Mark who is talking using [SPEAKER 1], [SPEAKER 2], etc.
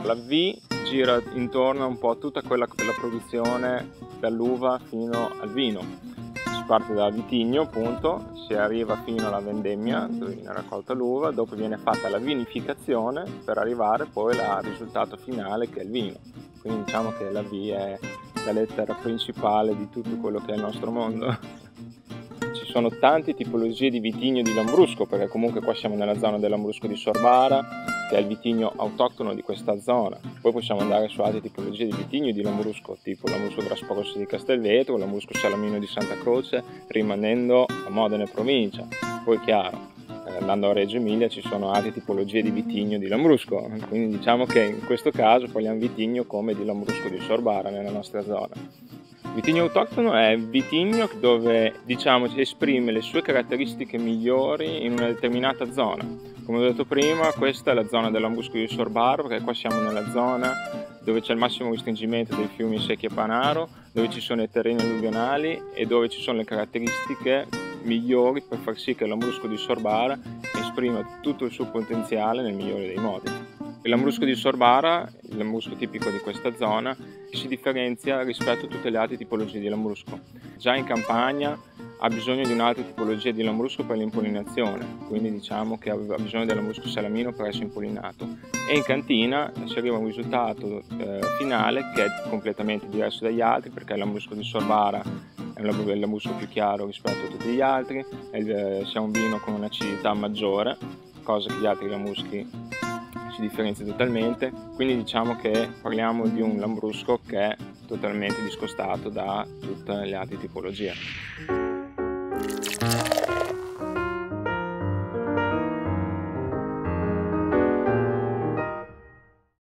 [SPEAKER 1] La V gira intorno a un po' tutta quella produzione dall'uva fino al vino. Si parte dal vitigno, appunto, si arriva fino alla vendemmia dove viene raccolta l'uva, dopo viene fatta la vinificazione per arrivare poi al risultato finale che è il vino. Quindi diciamo che la V è la lettera principale di tutto quello che è il nostro mondo. Ci sono tante tipologie di vitigno di Lambrusco, perché comunque qua siamo nella zona del Lambrusco di Sorbara, che è il vitigno autoctono di questa zona. Poi possiamo andare su altre tipologie di vitigno di Lambrusco, tipo Lambrusco Grasparosso di Castelvetro, Lambrusco Salamino di Santa Croce, rimanendo a Modena e provincia. Poi chiaro, andando a Reggio Emilia ci sono altre tipologie di vitigno di Lambrusco, quindi diciamo che in questo caso parliamo vitigno come di Lambrusco di Sorbara nella nostra zona. Il vitigno autoctono è il vitigno dove diciamo esprime le sue caratteristiche migliori in una determinata zona. Come ho detto prima, questa è la zona del Lambrusco di Sorbara, perché qua siamo nella zona dove c'è il massimo restringimento dei fiumi Secchi e Panaro, dove ci sono i terreni alluvionali e dove ci sono le caratteristiche migliori per far sì che il Lambrusco di Sorbara esprima tutto il suo potenziale nel migliore dei modi. Il Lambrusco di Sorbara, il Lambrusco tipico di questa zona, si differenzia rispetto a tutte le altre tipologie di Lambrusco. Già in campagna ha bisogno di un'altra tipologia di Lambrusco per l'impollinazione, quindi diciamo che aveva bisogno del Lambrusco Salamino per essere impollinato. E in cantina si arriva a un risultato finale che è completamente diverso dagli altri, perché il Lambrusco di Sorbara è il Lambrusco più chiaro rispetto a tutti gli altri, sia un vino con un'acidità maggiore, cosa che gli altri Lambruschi si differenzia totalmente, quindi diciamo che parliamo di un Lambrusco che è totalmente discostato da tutte le altre tipologie.